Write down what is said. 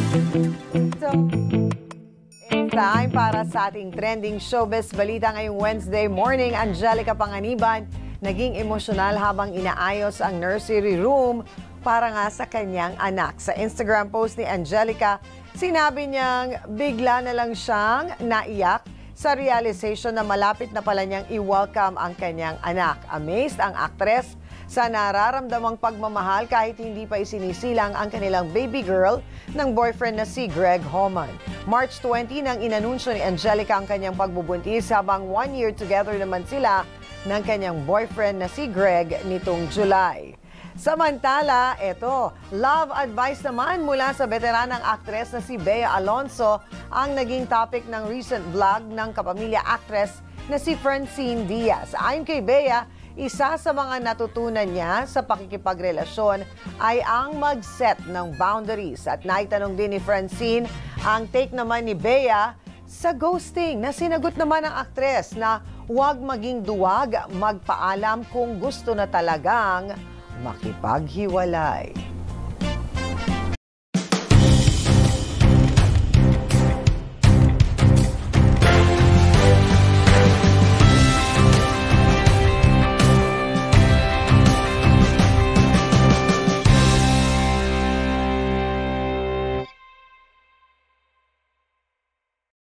So, it's time para sa ating trending showbiz balita ngayong Wednesday morning. Angelica Panganiban, naging emosyonal habang inaayos ang nursery room para nga sa kanyang anak. Sa Instagram post ni Angelica, sinabi niyang bigla na lang siyang naiyak sa realization na malapit na pala niyang i-welcome ang kanyang anak. Amazed ang aktres sa nararamdamang pagmamahal kahit hindi pa isinisilang ang kanilang baby girl ng boyfriend na si Greg Homan. March 20 nang inanunsyo ni Angelica ang kanyang pagbubuntis habang 1 year together naman sila ng kanyang boyfriend na si Greg nitong July. Samantala, ito, love advice naman mula sa veteranang aktres na si Bea Alonzo ang naging topic ng recent vlog ng kapamilya actress na si Francine Diaz. Ayon kay Bea, isa sa mga natutunan niya sa pakikipagrelasyon ay ang mag-set ng boundaries. At naitanong din ni Francine ang take naman ni Bea sa ghosting na sinagot naman ng aktres na huwag maging duwag, magpaalam kung gusto na talagang makipaghiwalay.